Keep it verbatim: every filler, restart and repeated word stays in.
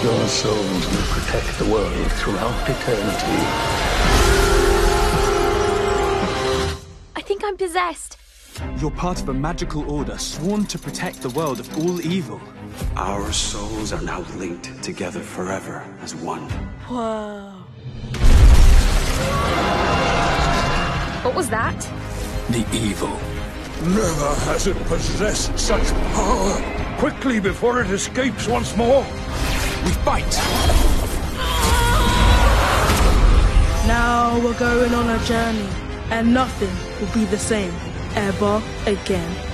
Your souls will protect the world throughout eternity. I think I'm possessed. You're part of a magical order sworn to protect the world of all evil. Our souls are now linked together forever as one. Whoa. What was that? The evil. Never has it possessed such power. Quickly, before it escapes once more. We fight! Now we're going on a journey, and nothing will be the same ever again.